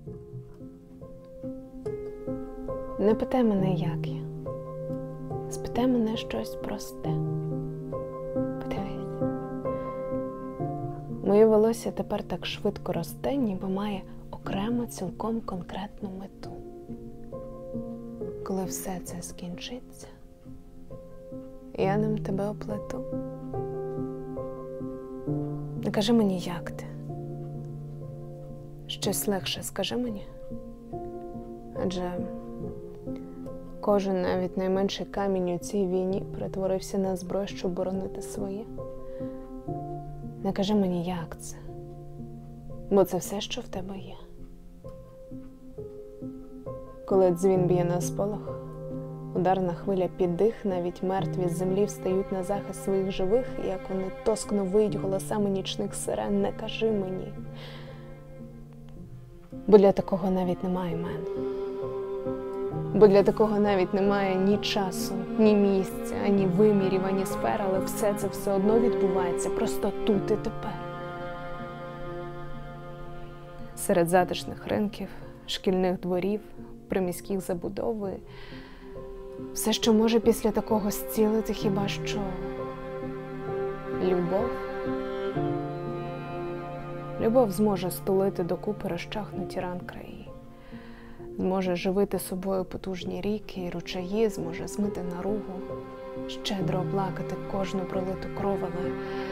Не питай мене, як я. Спитай мене щось просте. Подивись. Моє волосся тепер так швидко росте, ніби має окремо, цілком конкретну мету. Коли все це скінчиться, я ним тебе оплету. Не кажи мені, як ти. Щось легше скажи мені. Адже кожен, навіть найменший камінь у цій війні перетворився на зброю, щоб боронити своє. Не кажи мені, як це. Бо це все, що в тебе є. Коли дзвін б'є на сполох, ударна хвиля під дих, навіть мертві з землі встають на захист своїх живих, і як вони тоскно виють голосами нічних сирен, не кажи мені. Бо для такого навіть немає імен. Бо для такого навіть немає ні часу, ні місця, ані вимірів, ані сфер, але все це все одно відбувається просто тут і тепер. Серед затишних ринків, шкільних дворів, приміських забудов. Все, що може після такого зцілити, хіба що любов. Любов зможе стулити докупи розчахнуті ранки і зможе живити собою потужні ріки і ручаї, зможе змити наругу, щедро оплакати кожну пролиту кров, але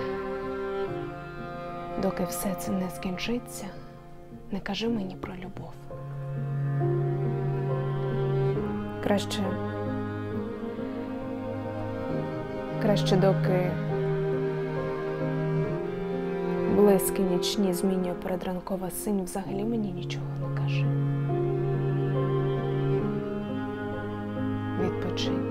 доки все це не скінчиться, не кажи мені про любов. Краще, доки блиски нічні змінює передранкова синь, взагалі мені нічого не каже. Відпочинь.